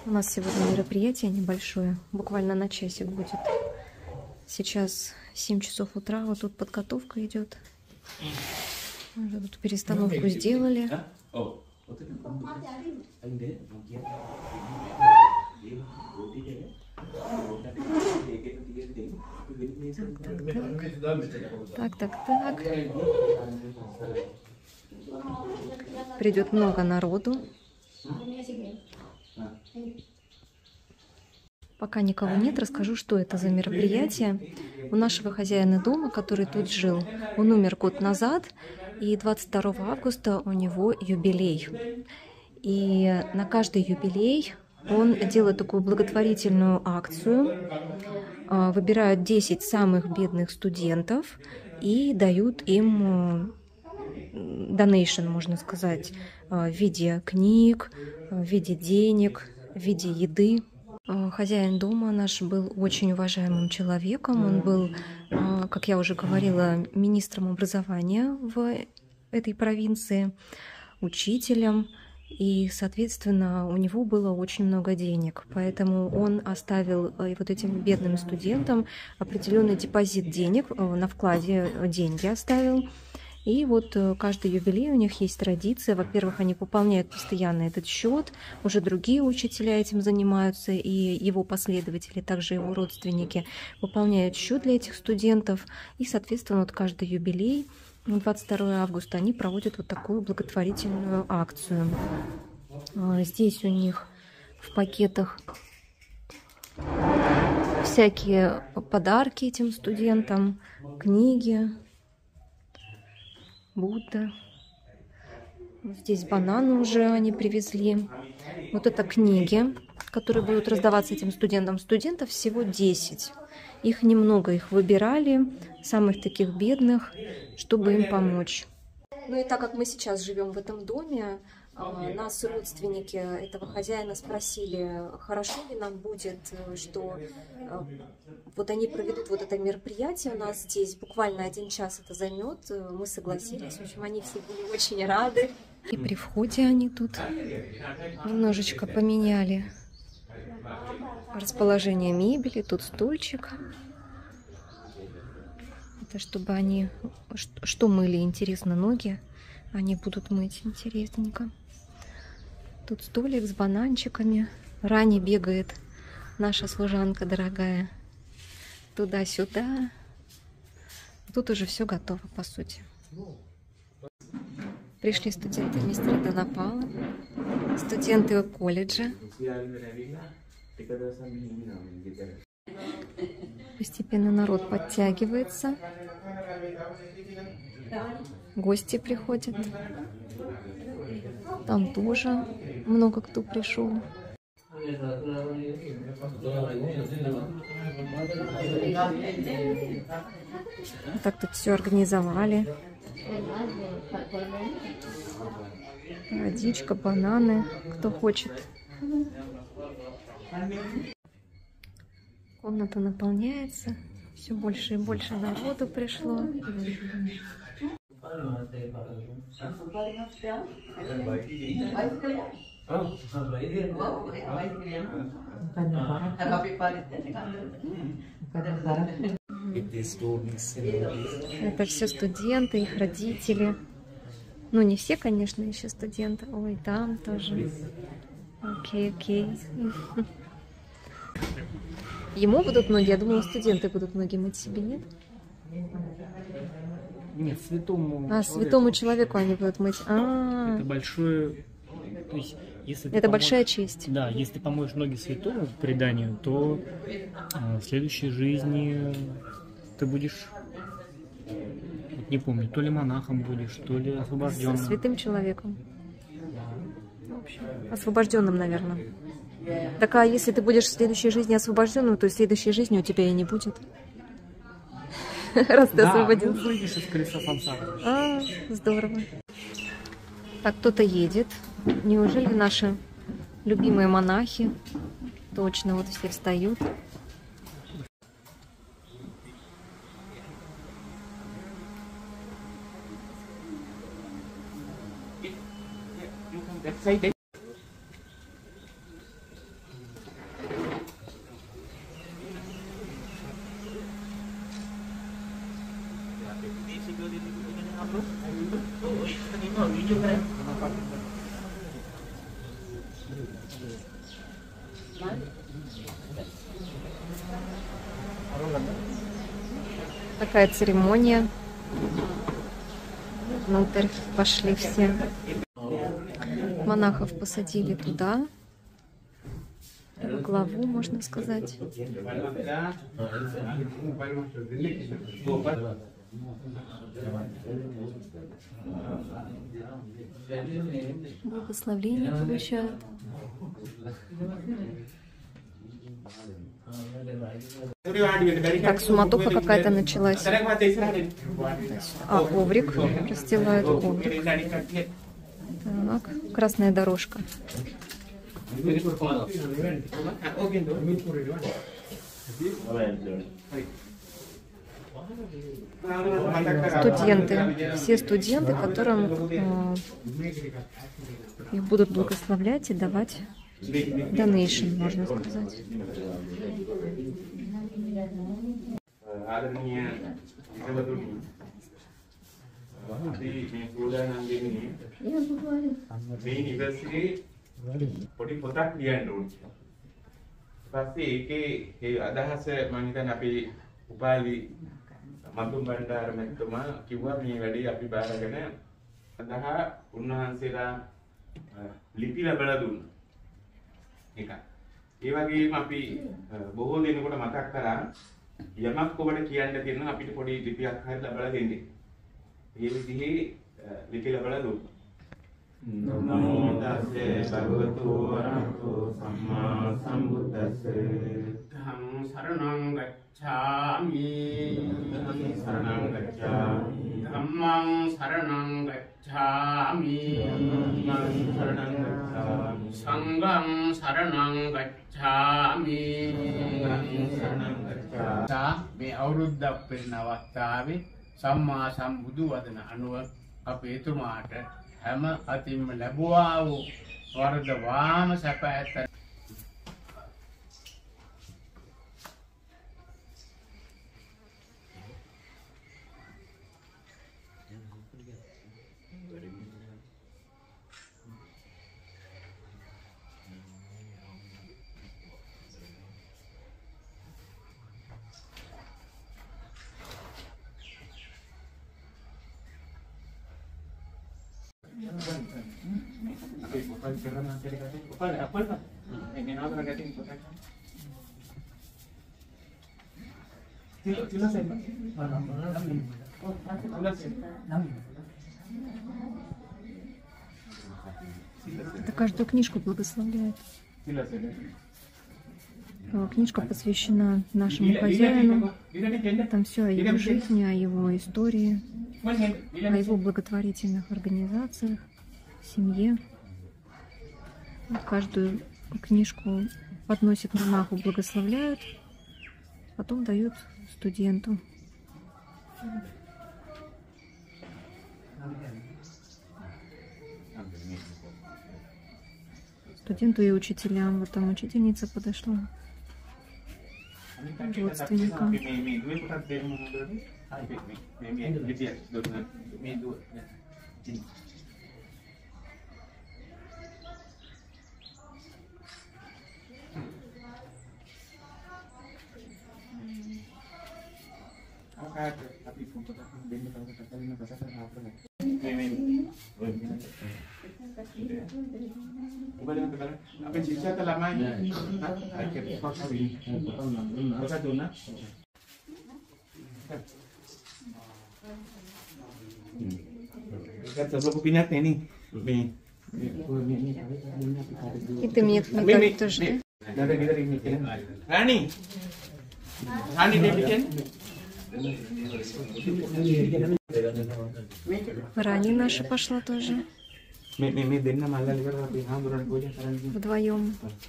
У нас сегодня мероприятие небольшое, буквально на часик будет. Сейчас 7 часов утра, вот тут подготовка идет. Уже тут перестановку сделали. Так. Придет много народу. Пока никого нет, расскажу, что это за мероприятие. У нашего хозяина дома, который тут жил, он умер год назад, и 22 августа у него юбилей. И на каждый юбилей он делает такую благотворительную акцию, выбирают 10 самых бедных студентов и дают им донейшн, можно сказать, в виде книг, в виде денег, в виде еды. Хозяин дома наш был очень уважаемым человеком. Он был, как я уже говорила, министром образования в этой провинции, учителем. И, соответственно, у него было очень много денег. Поэтому он оставил вот этим бедным студентам определенный депозит денег, на вкладе деньги оставил. И вот каждый юбилей у них есть традиция. Во-первых, они пополняют постоянно этот счет. Уже другие учителя этим занимаются, и его последователи, также его родственники, пополняют счет для этих студентов. И, соответственно, вот каждый юбилей, 22 августа, они проводят вот такую благотворительную акцию. Здесь у них в пакетах всякие подарки этим студентам, книги, Будда. Здесь бананы уже они привезли. Вот это книги, которые будут раздаваться этим студентам. Студентов всего 10. Их немного, их выбирали, самых таких бедных, чтобы им помочь. Ну и так как мы сейчас живем в этом доме, нас родственники этого хозяина спросили, хорошо ли нам будет, что вот они проведут вот это мероприятие у нас здесь, буквально 1 час это займет, мы согласились, в общем, они все были очень рады. И при входе они тут немножечко поменяли расположение мебели, тут стульчик. Это чтобы они, что мыли, интересно, ноги, они будут мыть интересненько. Тут столик с бананчиками. Рани бегает наша служанка дорогая. Туда-сюда. Тут уже все готово, по сути. Пришли студенты мистера Донапала, студенты колледжа. Постепенно народ подтягивается. Гости приходят. Там тоже много кто пришел. Так тут все организовали. Водичка, бананы, кто хочет. Комната наполняется. Все больше и больше народу пришло. Это все студенты, их родители. Ну, не все, конечно, еще студенты. Ой, там тоже. Окей. Ему будут ноги? Я думала, студенты будут ноги мыть себе, нет? Нет, святому человеку. Святому человеку они будут мыть. Это большое... То есть, если это большая честь. Да, если ты помоешь ноги святому по преданию, то в следующей жизни ты будешь, не помню, то ли монахом будешь, то ли освобожденным. Святым человеком. В общем, освобожденным, наверное. Так а если ты будешь в следующей жизни освобожденным, то в следующей жизни у тебя и не будет. Раз ты освободился. Ну, выйдешь из колеса сансары. Здорово. Так, кто-то едет. Неужели наши любимые монахи? Точно, вот все встают. Такая церемония. Внутрь пошли все. Монахов посадили туда. Главу, можно сказать. Благословение получают. Так, суматоха какая-то началась. А, коврик. Расстилают коврик. Так, красная дорожка. Студенты. Все студенты, которым их будут благословлять и давать donation, можно сказать. පොඩි පොතක් ලියන්න ඕනේ. ඊපස්සේ ඒකේ ඒ අදහස මම හිතන්නේ අපි උපාලි මතුම් බණ්ඩාර මහත්මයා කිව්වා මේ වැඩේ අපි බාරගෙන සඳහා උන්වහන්සේලා ලිපි ලැබලා දුන්නා. ඒක. ඒ වගේම අපි බොහෝ දෙනෙකුට මතක් කරා යමක් ඔබට කියන්න තියෙනවා අපිට පොඩි ලිපියක් හරි ලැබලා දෙන්න. ඒ විදිහේ ලිපි ලැබලා දුන්නා. නමෝ තස්සේ භගවතු වරහතෝ සම්මා සම්බුද්දස්සේ ධම්ම සරණං ගච්ඡාමි සරණං ගච්ඡාමි ධම්මං සරණං ගච්ඡාමි ධම්මං සරණං ගච්ඡාමි සංඝං සරණං ගච්ඡාමි සරණං ගච්ඡාමි මේ අවුරුද්දක් වෙන අවස්ථාවේ සම්මා සම්බුදු වදන අනුව අපේ තුමාට හැම අතින්ම ලැබුවා වූ වරද වාම සැප ඇත. Это каждую книжку благословляет. Книжка посвящена нашему хозяину. Там все о его жизни, о его истории, о его благотворительных организациях, семье. Каждую книжку подносят монаху, благословляют, потом дают студенту. Студенту и учителям. Вот там учительница подошла. Родственникам. Apa cerita lama ini? И ты мне тоже. Rani, Rani dia bikin. Рани наша пошла тоже. Вдвоем.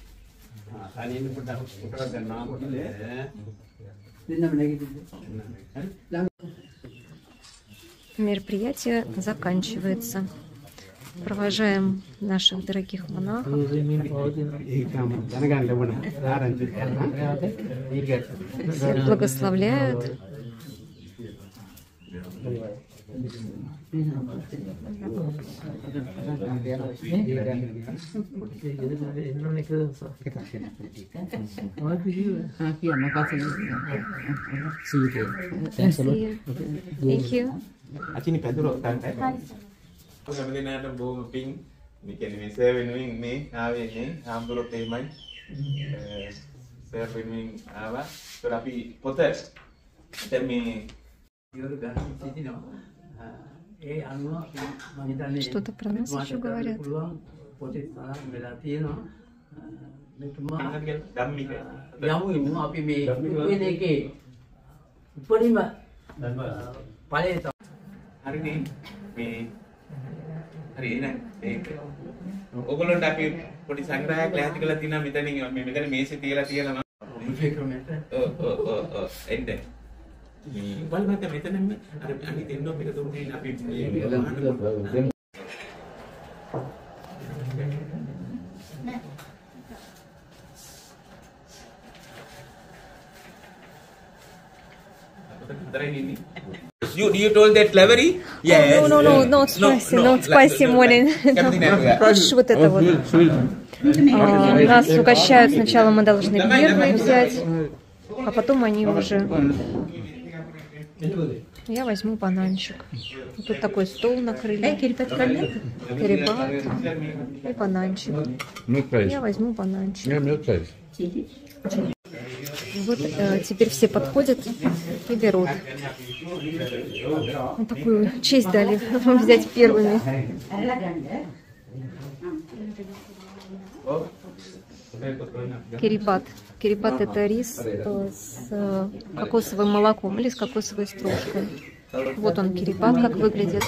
Мероприятие заканчивается. Провожаем наших дорогих монахов. Всех благословляют. Thanks a lot. Thank you. Acini පැදුරෝ ගන්න. කැමතිනාට බොහොම පිං. මේ කියන්නේ මේ සර් වෙනුවෙන් මේ ආවේ මේ හාමුදුරුවෝත් එහෙමයි. සර් වෙනුවෙන් ආවා. ඒතර අපි පොත දැන් මේ Что-то про нас еще говорят. හරිනේ මේ හරි එහෙනම් ඒක ඔයගොල්ලන්ට අපි පොඩි සංග්‍රහයක් ලෑස්ති කරලා තිනා මෙතනින් මේ මෙතන මේසේ තියලා තියෙනවා එන්න බලමත් මෙතනම අර අනිත් එන්නෝ එක දුන්නේ අපි You told that Lavery? Yes. No, not spicy, not spicy morning. Хочешь вот это вот? Нас угощают, сначала мы должны первые взять, а потом они уже... Я возьму бананчик. Тут такой стол накрыли. Кирипат и бананчик. Я возьму бананчик. Вот теперь все подходят и берут. Вот такую честь дали взять первыми. Кирипат. Кирипат — это рис с кокосовым молоком или с кокосовой стружкой. Вот он, кирипат, как выглядит.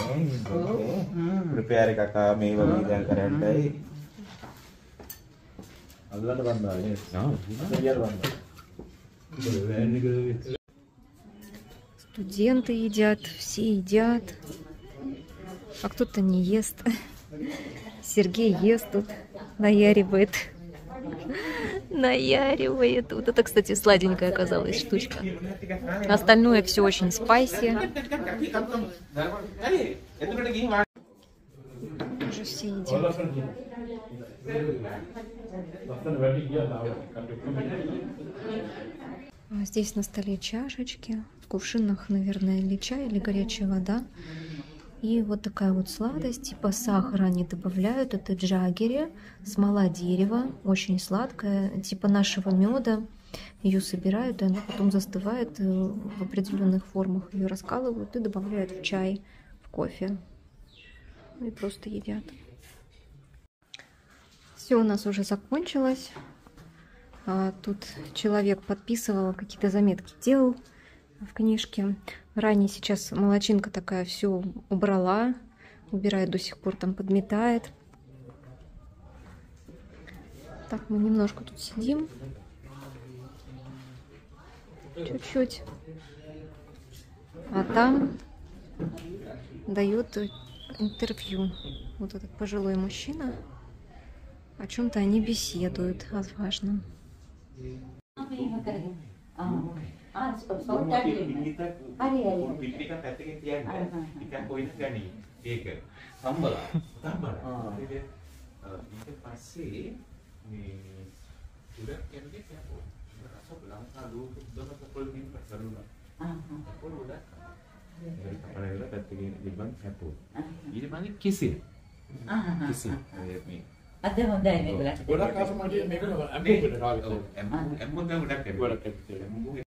Студенты едят, все едят, а кто-то не ест. Сергей ест тут, наяривает. Наяривает. Вот это, кстати, сладенькая оказалась штучка. Остальное все очень спайси. Уже все едят. Здесь на столе чашечки, в кувшинах, наверное, или чай, или горячая вода. И вот такая вот сладость, типа сахара они добавляют, это джаггери, смола дерева, очень сладкая, типа нашего меда. Ее собирают, и она потом застывает в определенных формах. Ее раскалывают и добавляют в чай, в кофе. И просто едят. Все у нас уже закончилось. Тут человек подписывал, какие-то заметки делал в книжке. Ранее сейчас молодчинка такая все убрала, убирает до сих пор, там подметает. Так, мы немножко тут сидим. Чуть-чуть. А там дает интервью вот этот пожилой мужчина. О чем-то они беседуют, о важном. අද හොඳයි මේගොල්ලන්ට. ගොඩක් ආසමයි මේක.